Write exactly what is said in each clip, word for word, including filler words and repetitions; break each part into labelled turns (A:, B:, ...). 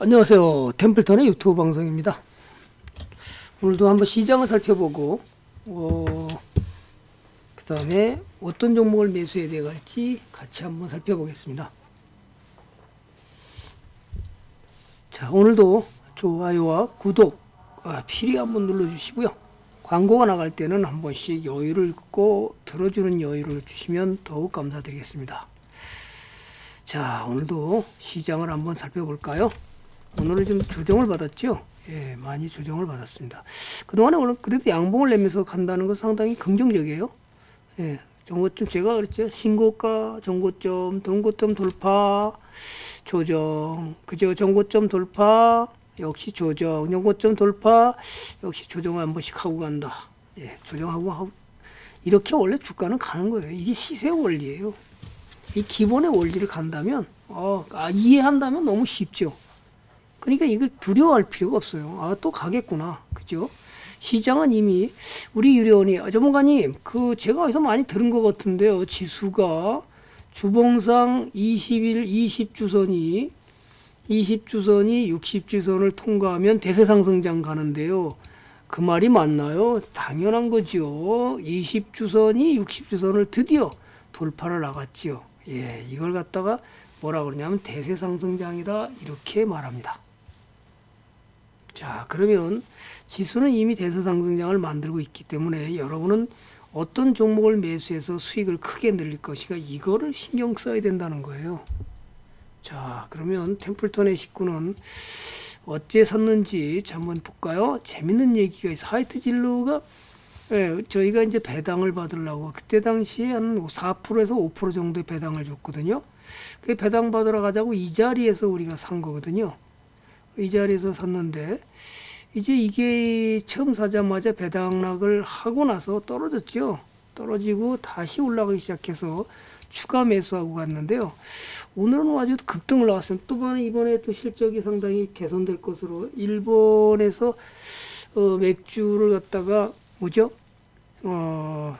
A: 안녕하세요. 템플턴의 유튜브 방송입니다. 오늘도 한번 시장을 살펴보고 어, 그 다음에 어떤 종목을 매수해야 될지 같이 한번 살펴보겠습니다. 자, 오늘도 좋아요와 구독 아, 필히 한번 눌러주시고요. 광고가 나갈 때는 한 번씩 여유를 꼭 들어주는 여유를 주시면 더욱 감사드리겠습니다. 자, 오늘도 시장을 한번 살펴볼까요? 오늘은 좀 조정을 받았죠. 예, 많이 조정을 받았습니다. 그동안에 오늘 그래도 양봉을 내면서 간다는 건 상당히 긍정적이에요. 예, 정고점 제가 그랬죠. 신고가, 정고점, 정고점 돌파, 조정, 그죠? 정고점 돌파, 역시 조정, 정고점 돌파, 역시 조정을 한 번씩 하고 간다. 예, 조정하고 하고 이렇게 원래 주가는 가는 거예요. 이게 시세 원리예요. 이 기본의 원리를 간다면, 어, 아, 이해한다면 너무 쉽죠. 그러니까 이걸 두려워할 필요가 없어요. 아, 또 가겠구나. 그죠? 시장은 이미, 우리 유료원이, 아, 전문가님, 그, 제가 어디서 많이 들은 것 같은데요. 지수가 주봉상 이십 일, 이십 주선이, 이십 주선이 육십 주선을 통과하면 대세상승장 가는데요. 그 말이 맞나요? 당연한 거죠. 이십 주선이 육십 주선을 드디어 돌파를 나갔지요. 예, 이걸 갖다가 뭐라 그러냐면 대세상승장이다 이렇게 말합니다. 자, 그러면 지수는 이미 대세상승장을 만들고 있기 때문에 여러분은 어떤 종목을 매수해서 수익을 크게 늘릴 것인가 이거를 신경 써야 된다는 거예요. 자, 그러면 템플턴의 식구는 어째 샀는지 한번 볼까요? 재밌는 얘기가 있어. 하이트 진로가 예, 저희가 이제 배당을 받으려고 그때 당시에 한 사 퍼센트에서 오 퍼센트 정도의 배당을 줬거든요. 그 배당 받으러 가자고 이 자리에서 우리가 산 거거든요. 이 자리에서 샀는데 이제 이게 처음 사자마자 배당락을 하고 나서 떨어졌죠. 떨어지고 다시 올라가기 시작해서 추가 매수하고 갔는데요. 오늘은 아주 급등을 나왔습니다. 또 이번에 또 실적이 상당히 개선될 것으로 일본에서 어, 맥주를 갖다가 뭐죠? 어,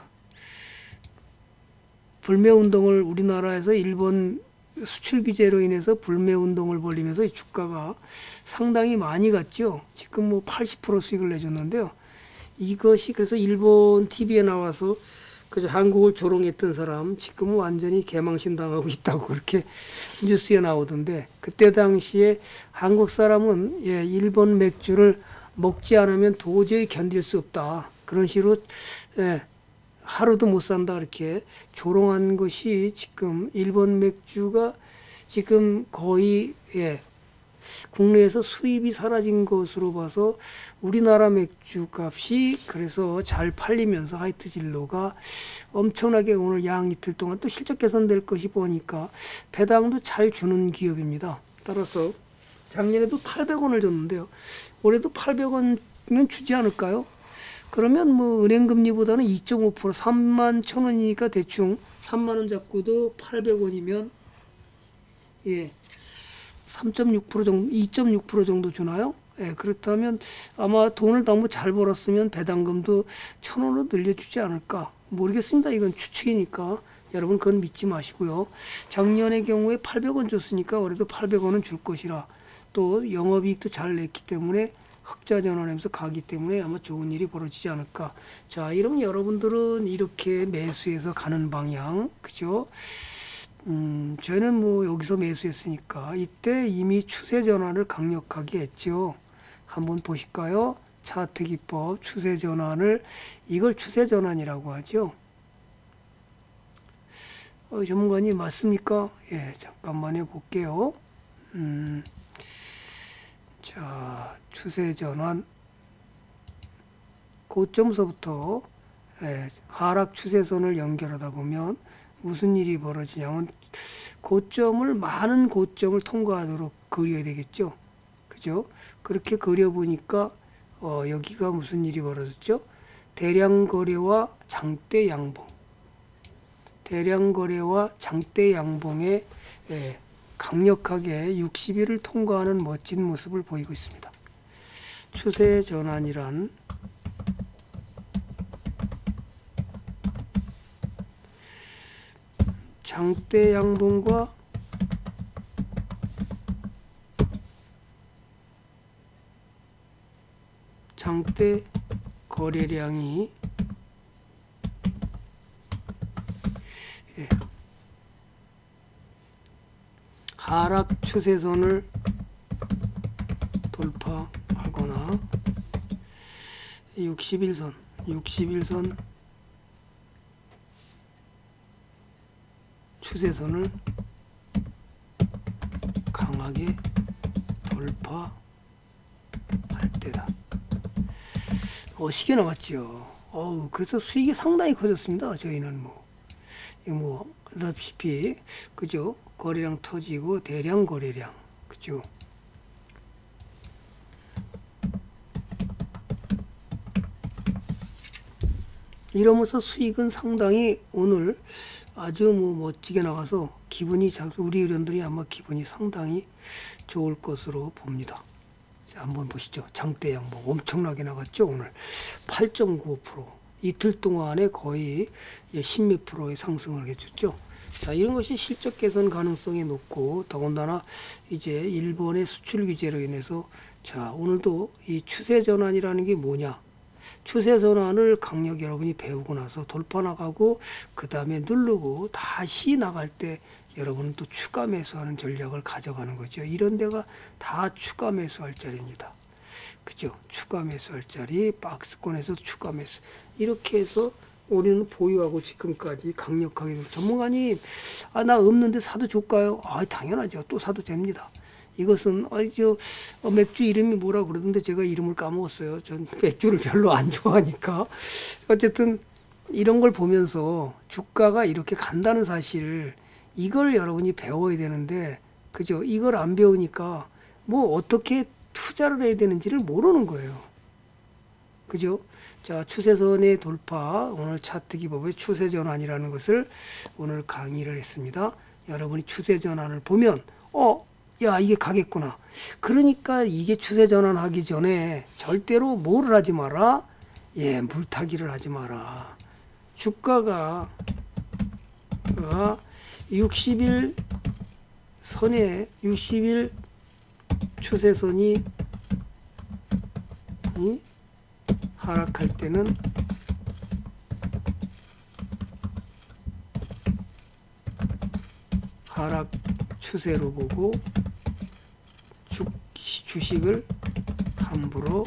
A: 불매운동을 우리나라에서 일본 수출 규제로 인해서 불매운동을 벌이면서 이 주가가 상당히 많이 갔죠. 지금 뭐 팔십 퍼센트 수익을 내줬는데요. 이것이 그래서 일본 티비에 나와서 그저 한국을 조롱했던 사람 지금은 완전히 개망신 당하고 있다고 그렇게 뉴스에 나오던데 그때 당시에 한국 사람은 예, 일본 맥주를 먹지 않으면 도저히 견딜 수 없다. 그런 식으로 예, 하루도 못 산다 이렇게 조롱한 것이 지금 일본 맥주가 지금 거의 예, 국내에서 수입이 사라진 것으로 봐서 우리나라 맥주 값이 그래서 잘 팔리면서 하이트 진로가 엄청나게 오늘 양 이틀 동안 또 실적 개선될 것이 보니까 배당도 잘 주는 기업입니다. 따라서 작년에도 팔백 원을 줬는데요. 올해도 팔백 원은 주지 않을까요? 그러면 뭐 은행 금리보다는 이 점 오 퍼센트 삼만 천 원이니까 대충 삼만 원 잡고도 팔백 원이면 예, 삼 점 육 퍼센트 정도, 이 점 육 퍼센트 정도 주나요? 예, 그렇다면 아마 돈을 너무 잘 벌었으면 배당금도 천 원으로 늘려주지 않을까 모르겠습니다. 이건 추측이니까 여러분 그건 믿지 마시고요. 작년의 경우에 팔백 원 줬으니까 올해도 팔백 원은 줄 것이라 또 영업이익도 잘 냈기 때문에 흑자 전환하면서 가기 때문에 아마 좋은 일이 벌어지지 않을까. 자, 이러면 여러분들은 이렇게 매수해서 가는 방향, 그죠? 음, 저는 뭐 여기서 매수했으니까 이때 이미 추세 전환을 강력하게 했죠. 한번 보실까요? 차트 기법, 추세 전환을, 이걸 추세 전환이라고 하죠. 어, 전문가님 맞습니까? 예, 잠깐만요 볼게요. 음. 자, 추세 전환 고점서부터 예, 하락 추세선을 연결하다 보면 무슨 일이 벌어지냐면 고점을 많은 고점을 통과하도록 그려야 되겠죠. 그죠? 그렇게 그려보니까 어, 여기가 무슨 일이 벌어졌죠? 대량 거래와 장대 양봉. 대량 거래와 장대 양봉의 예, 강력하게 육십 일을 통과하는 멋진 모습을 보이고 있습니다. 추세 전환이란 장대 양봉과 장대 거래량이 예. 하락 추세선을 돌파하거나 육십일 선 육십일 선 추세선을 강하게 돌파할 때다. 멋있게 나갔죠. 어우, 그래서 수익이 상당히 커졌습니다. 저희는 뭐, 이거 뭐, 알다시피, 그죠? 거래량 터지고, 대량 거래량. 그죠? 이러면서 수익은 상당히 오늘 아주 뭐 멋지게 나가서 기분이, 우리 의원들이 아마 기분이 상당히 좋을 것으로 봅니다. 자, 한번 보시죠. 장대 양봉 엄청나게 나갔죠. 오늘 팔 점 구오 퍼센트 이틀 동안에 거의 십몇 프로의 상승을 해줬죠. 자, 이런 것이 실적 개선 가능성이 높고 더군다나 이제 일본의 수출 규제로 인해서 자, 오늘도 이 추세 전환이라는 게 뭐냐? 추세 전환을 강력 여러분이 배우고 나서 돌파 나가고 그 다음에 누르고 다시 나갈 때 여러분은 또 추가 매수하는 전략을 가져가는 거죠. 이런 데가 다 추가 매수할 자리입니다. 그죠? 추가 매수할 자리, 박스권에서 추가 매수. 이렇게 해서 우리는 보유하고 지금까지 강력하게 전문가님, 아, 나 없는데 사도 좋을까요? 아, 당연하죠. 또 사도 됩니다. 이것은 어, 저 어, 맥주 이름이 뭐라 그러던데 제가 이름을 까먹었어요. 전 맥주를 별로 안 좋아하니까. 어쨌든 이런 걸 보면서 주가가 이렇게 간다는 사실, 이걸 여러분이 배워야 되는데, 그죠? 이걸 안 배우니까 뭐 어떻게 투자를 해야 되는지를 모르는 거예요. 그죠? 자, 추세선의 돌파, 오늘 차트 기법의 추세 전환이라는 것을 오늘 강의를 했습니다. 여러분이 추세 전환을 보면 어, 야, 이게 가겠구나. 그러니까 이게 추세 전환하기 전에 절대로 뭐를 하지 마라? 예, 물타기를 하지 마라. 주가가 육십 일 선에 육십 일 추세선이 이 하락할 때는 하락 추세로 보고 주, 주식을 함부로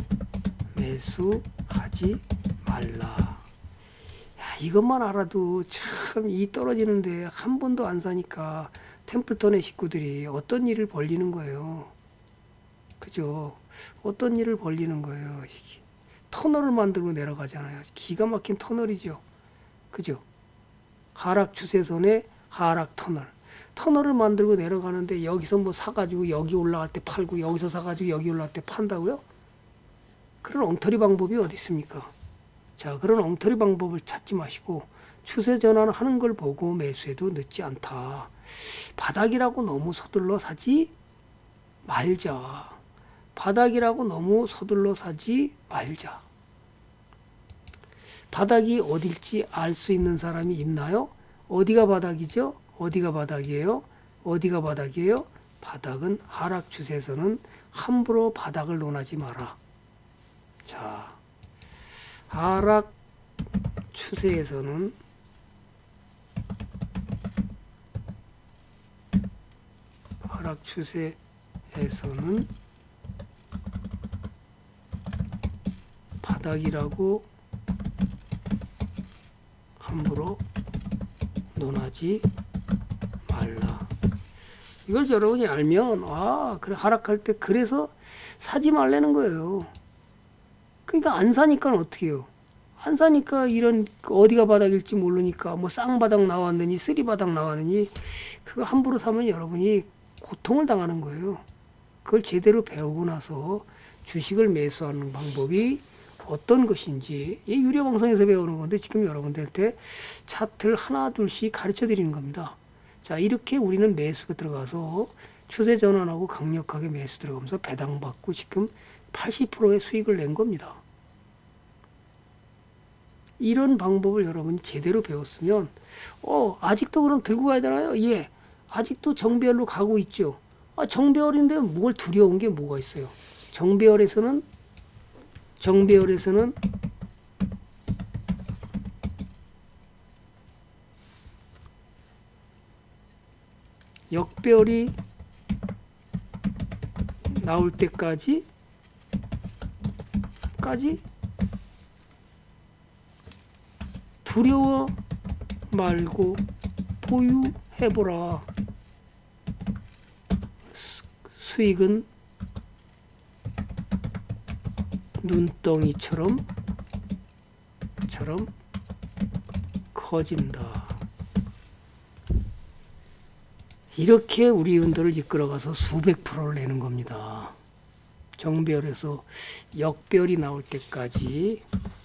A: 매수하지 말라. 야, 이것만 알아도 참 이 떨어지는데 한 번도 안 사니까 템플턴의 식구들이 어떤 일을 벌리는 거예요. 그죠? 어떤 일을 벌리는 거예요. 터널을 만들고 내려가잖아요. 기가 막힌 터널이죠. 그죠? 하락 추세선의 하락 터널. 터널을 만들고 내려가는데 여기서 뭐 사가지고 여기 올라갈 때 팔고 여기서 사가지고 여기 올라갈 때 판다고요? 그런 엉터리 방법이 어디 있습니까? 자, 그런 엉터리 방법을 찾지 마시고 추세 전환하는 걸 보고 매수해도 늦지 않다. 바닥이라고 너무 서둘러 사지 말자. 바닥이라고 너무 서둘러 사지 말자. 바닥이 어딜지 알 수 있는 사람이 있나요? 어디가 바닥이죠? 어디가 바닥이에요? 어디가 바닥이에요? 바닥은 하락 추세에서는 함부로 바닥을 논하지 마라. 자, 하락 추세에서는 하락 추세에서는 바닥이라고 함부로 논하지 말라. 이걸 여러분이 알면 아, 그래 하락할 때 그래서 사지 말라는 거예요. 그러니까 안 사니까 어떻게 해요? 안 사니까 이런 어디가 바닥일지 모르니까 뭐 쌍바닥 나왔느니 쓰리바닥 나왔느니 그거 함부로 사면 여러분이 고통을 당하는 거예요. 그걸 제대로 배우고 나서 주식을 매수하는 방법이 어떤 것인지 이 유료방송에서 배우는 건데 지금 여러분들한테 차트를 하나 둘씩 가르쳐 드리는 겁니다. 자, 이렇게 우리는 매수가 들어가서 추세 전환하고 강력하게 매수 들어가면서 배당받고 지금 팔십 퍼센트의 수익을 낸 겁니다. 이런 방법을 여러분이 제대로 배웠으면 어 아직도 그럼 들고 가야 되나요? 예, 아직도 정배열로 가고 있죠. 아, 정배열인데 뭘 두려운 게 뭐가 있어요? 정배열에서는 정배열에서는 역배열이 나올 때까지 까지 두려워 말고 보유해보라. 수, 수익은 눈덩이처럼 처럼 커진다. 이렇게 우리 운도를 이끌어가서 수백 프로를 내는 겁니다. 정배열에서 역배열이 나올 때까지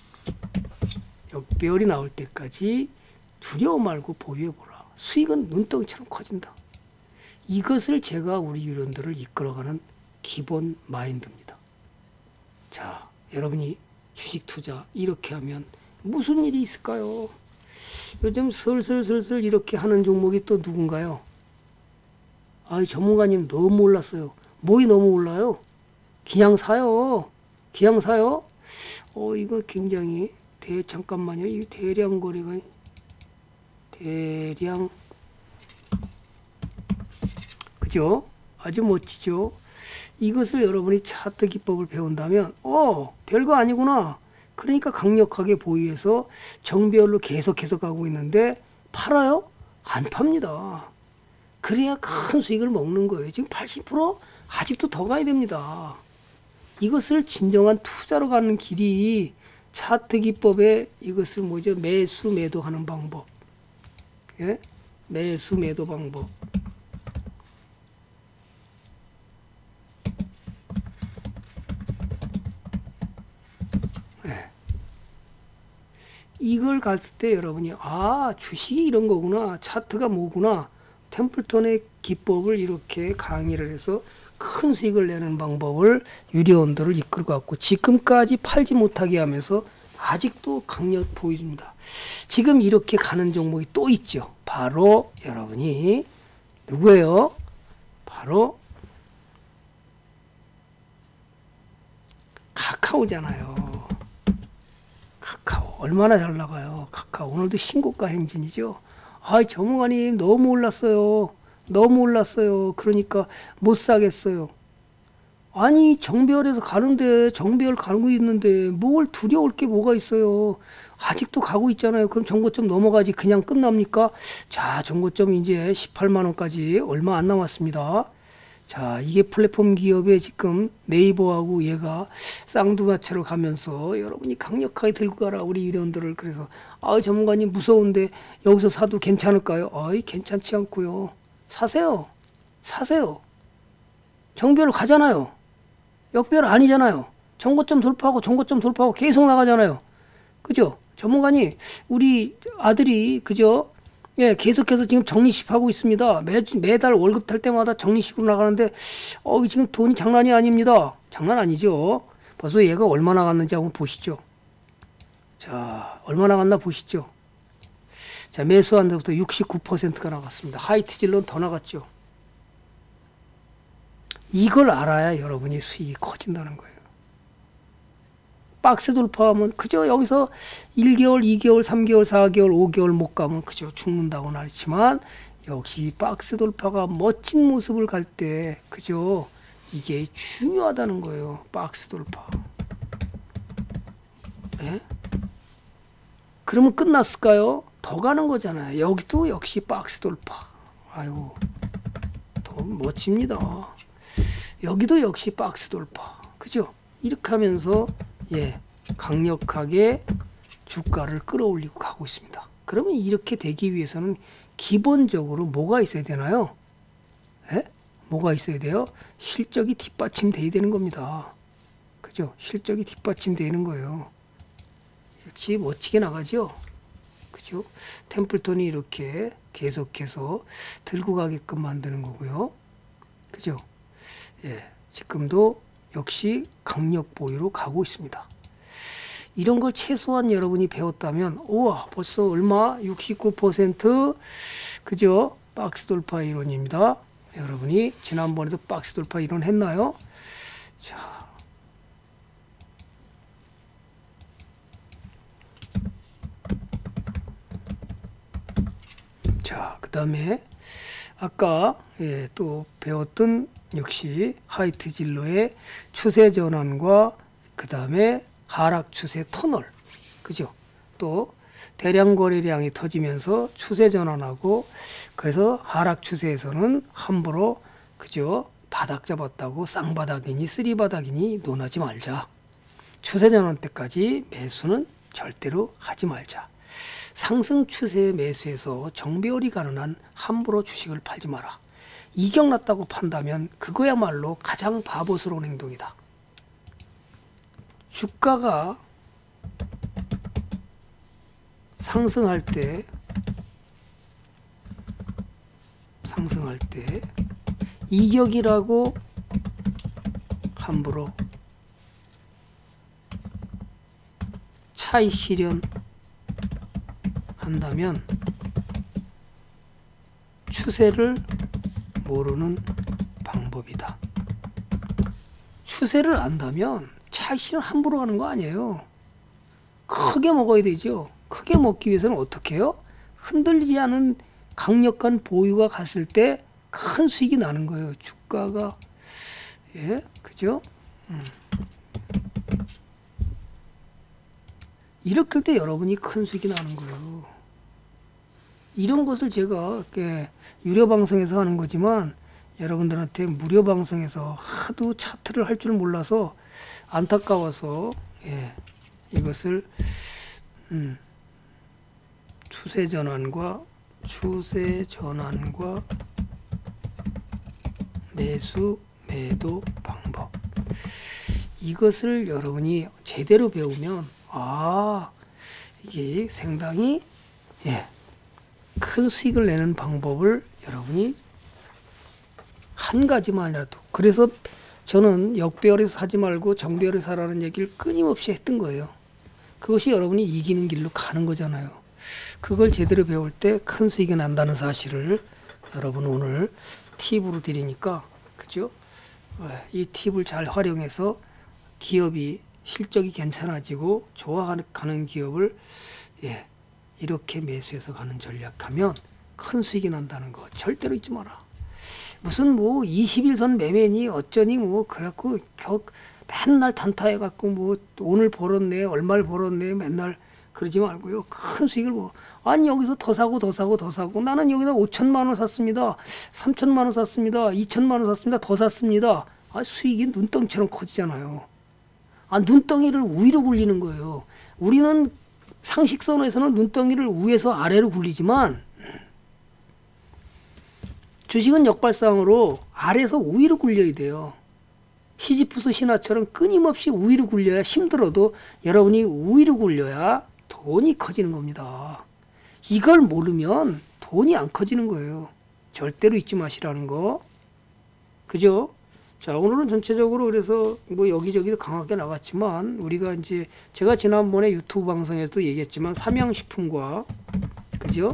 A: 역배열이 나올 때까지 두려워 말고 보유해보라. 수익은 눈덩이처럼 커진다. 이것을 제가 우리 유료원들을 이끌어가는 기본 마인드입니다. 자, 여러분이 주식 투자 이렇게 하면 무슨 일이 있을까요? 요즘 슬슬슬슬 이렇게 하는 종목이 또 누군가요? 아이, 전문가님 너무 올랐어요. 뭐이 너무 올라요? 그냥 사요. 그냥 사요. 어, 이거 굉장히 대 잠깐만요. 이 대량 거래가 대량 그죠? 아주 멋지죠? 이것을 여러분이 차트 기법을 배운다면 어, 별거 아니구나. 그러니까 강력하게 보유해서 정배열로 계속해서 가고 있는데 팔아요? 안 팝니다. 그래야 큰 수익을 먹는 거예요. 지금 팔십 퍼센트 아직도 더 가야 됩니다. 이것을 진정한 투자로 가는 길이 차트 기법에 이것을 뭐죠? 매수 매도하는 방법. 예? 매수 매도 방법. 예. 이걸 갔을 때 여러분이 아, 주식이 이런 거구나. 차트가 뭐구나. 템플턴의 기법을 이렇게 강의를 해서 큰 수익을 내는 방법을 유료원들을 이끌고 왔고 지금까지 팔지 못하게 하면서 아직도 강력 보여줍니다. 지금 이렇게 가는 종목이 또 있죠. 바로 여러분이 누구예요? 바로 카카오잖아요. 카카오 얼마나 잘 나가요. 카카오 오늘도 신고가 행진이죠. 아이, 전문가님 너무 올랐어요. 너무 올랐어요. 그러니까 못 사겠어요. 아니, 정배열에서 가는데 정배열 가고 있는데 뭘 두려울 게 뭐가 있어요. 아직도 가고 있잖아요. 그럼 정고점 넘어가지 그냥 끝납니까? 자, 정고점 이제 십팔만 원까지 얼마 안 남았습니다. 자, 이게 플랫폼 기업에 지금 네이버하고 얘가 쌍두마차로 가면서 여러분이 강력하게 들고 가라 우리 유료원들을. 그래서 아, 전문가님 무서운데 여기서 사도 괜찮을까요? 아이, 괜찮지 않고요. 사세요. 사세요. 정배열 가잖아요. 역배열 아니잖아요. 정고점 돌파하고 정고점 돌파하고 계속 나가잖아요. 그죠? 전문가님, 우리 아들이 그죠? 예, 계속해서 지금 적립식하고 있습니다. 매, 매달 월급 탈 때마다 적립식으로 나가는데 어, 지금 돈이 장난이 아닙니다. 장난 아니죠. 벌써 얘가 얼마 나갔는지 한번 보시죠. 자, 얼마 나갔나 보시죠. 자, 매수한 데부터 육십구 퍼센트가 나갔습니다. 하이트질로는 더 나갔죠. 이걸 알아야 여러분이 수익이 커진다는 거예요. 박스 돌파하면 그저 여기서 일 개월, 이 개월, 삼 개월, 사 개월, 오 개월 못 가면 그저 죽는다고는 하지만 역시 박스 돌파가 멋진 모습을 갈 때 그저 이게 중요하다는 거예요. 박스 돌파. 예? 그러면 끝났을까요? 더 가는 거잖아요. 여기도 역시 박스 돌파. 아이고, 더 멋집니다. 여기도 역시 박스 돌파. 그죠? 이렇게 하면서 예, 강력하게 주가를 끌어올리고 가고 있습니다. 그러면 이렇게 되기 위해서는 기본적으로 뭐가 있어야 되나요? 예? 뭐가 있어야 돼요? 실적이 뒷받침돼야 되는 겁니다. 그죠? 실적이 뒷받침되는 거예요. 역시 멋지게 나가죠? 그죠? 템플턴이 이렇게 계속해서 들고 가게끔 만드는 거고요. 그죠? 예, 지금도 역시 강력 보유로 가고 있습니다. 이런 걸 최소한 여러분이 배웠다면 우와, 벌써 얼마? 육십구 퍼센트 그죠? 박스 돌파 이론입니다. 여러분이 지난번에도 박스 돌파 이론 했나요? 자, 자, 그 다음에 아까 예, 또 배웠던 역시 하이트 진로의 추세 전환과 그 다음에 하락 추세 터널, 그죠? 또 대량 거래량이 터지면서 추세 전환하고, 그래서 하락 추세에서는 함부로 그죠? 바닥 잡았다고 쌍바닥이니 쓰리바닥이니 논하지 말자. 추세 전환 때까지 매수는 절대로 하지 말자. 상승 추세의 매수에서 정배열이 가는 한 함부로 주식을 팔지 마라. 이격 났다고 판다면 그거야말로 가장 바보스러운 행동이다. 주가가 상승할 때 상승할 때 이격이라고 함부로 차익 실현 한다면 추세를 모르는 방법이다. 추세를 안다면 차익 실현 함부로 하는 거 아니에요. 크게 먹어야 되죠. 크게 먹기 위해서는 어떻게 해요? 흔들리지 않은 강력한 보유가 갔을 때 큰 수익이 나는 거예요. 주가가 예, 그죠? 음. 이렇게 할 때 여러분이 큰 수익이 나는 거예요. 이런 것을 제가 유료 방송에서 하는 거지만 여러분들한테 무료 방송에서 하도 차트를 할 줄 몰라서 안타까워서 예, 이것을 음, 추세 전환과 추세 전환과 매수 매도 방법, 이것을 여러분이 제대로 배우면 아 이게 상당히 예, 큰 수익을 내는 방법을 여러분이 한 가지만이라도, 그래서 저는 역배열에서 사지 말고 정배열에서 사라는 얘기를 끊임없이 했던 거예요. 그것이 여러분이 이기는 길로 가는 거잖아요. 그걸 제대로 배울 때 큰 수익이 난다는 사실을 여러분 오늘 팁으로 드리니까, 그죠? 이 팁을 잘 활용해서 기업이 실적이 괜찮아지고 좋아가는 기업을 예, 이렇게 매수해서 가는 전략하면 큰 수익이 난다는 거 절대로 잊지 마라. 무슨 뭐 이십 일선 매매니 어쩌니 뭐 그래갖고 겨, 맨날 단타해갖고 뭐 오늘 벌었네 얼마를 벌었네 맨날 그러지 말고요. 큰 수익을 뭐 아니 여기서 더 사고 더 사고 더 사고 나는 여기다 오천만 원 샀습니다. 삼천만 원 샀습니다. 이천만 원 샀습니다. 더 샀습니다. 아 수익이 눈덩이처럼 커지잖아요. 아 눈덩이를 위로 굴리는 거예요. 우리는 상식선에서는 눈덩이를 위에서 아래로 굴리지만 주식은 역발상으로 아래에서 위로 굴려야 돼요. 시지프스 신화처럼 끊임없이 위로 굴려야, 힘들어도 여러분이 위로 굴려야 돈이 커지는 겁니다. 이걸 모르면 돈이 안 커지는 거예요. 절대로 잊지 마시라는 거. 그죠? 자, 오늘은 전체적으로 그래서 뭐 여기저기도 강하게 나갔지만 우리가 이제 제가 지난번에 유튜브 방송에서도 얘기했지만 삼양식품과 그죠?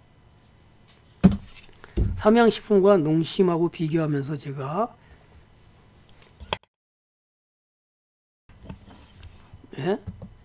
A: 삼양식품과 농심하고 비교하면서 제가 예?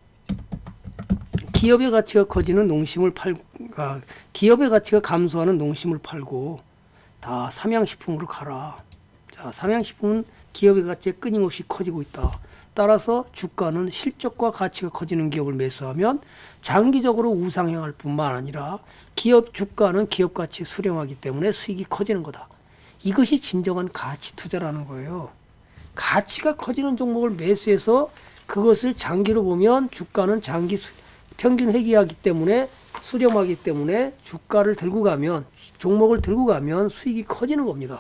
A: 기업의 가치가 커지는 농심을 팔고, 아, 기업의 가치가 감소하는 농심을 팔고 다 삼양식품으로 가라. 자, 삼양식품은 기업의 가치가 끊임없이 커지고 있다. 따라서 주가는 실적과 가치가 커지는 기업을 매수하면 장기적으로 우상향할 뿐만 아니라 기업 주가는 기업 가치 수렴하기 때문에 수익이 커지는 거다. 이것이 진정한 가치 투자라는 거예요. 가치가 커지는 종목을 매수해서 그것을 장기로 보면 주가는 장기 수, 평균 회귀하기 때문에 수렴하기 때문에 주가를 들고 가면 종목을 들고 가면 수익이 커지는 겁니다.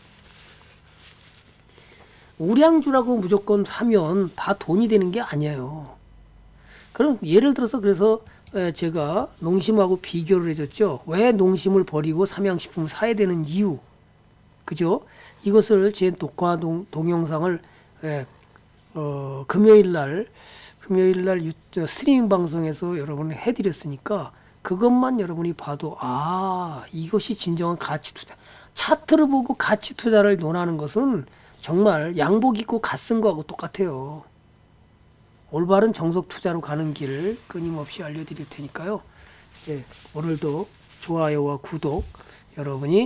A: 우량주라고 무조건 사면 다 돈이 되는 게 아니에요. 그럼 예를 들어서 그래서 제가 농심하고 비교를 해줬죠. 왜 농심을 버리고 삼양식품을 사야 되는 이유, 그죠? 이것을 제 녹화 동, 동영상을 예, 어, 금요일 날 금요일 날 유, 스트리밍 방송에서 여러분이 해드렸으니까 그것만 여러분이 봐도 아 이것이 진정한 가치 투자. 차트를 보고 가치 투자를 논하는 것은 정말 양복 입고 갓 쓴 거하고 똑같아요. 올바른 정석 투자로 가는 길을 끊임없이 알려드릴 테니까요. 예, 오늘도 좋아요와 구독 여러분이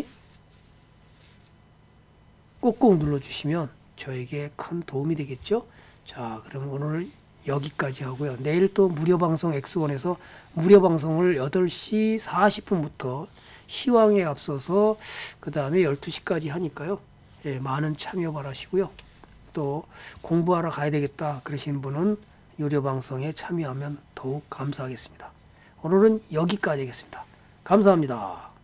A: 꼭꼭 눌러주시면 저에게 큰 도움이 되겠죠. 자, 그럼 오늘 여기까지 하고요. 내일 또 무료방송 엑스원에서 무료방송을 여덟 시 사십 분부터 시황에 앞서서 그 다음에 열두 시까지 하니까요. 예, 많은 참여 바라시고요. 또 공부하러 가야 되겠다 그러시는 분은 유료방송에 참여하면 더욱 감사하겠습니다. 오늘은 여기까지 하겠습니다. 감사합니다.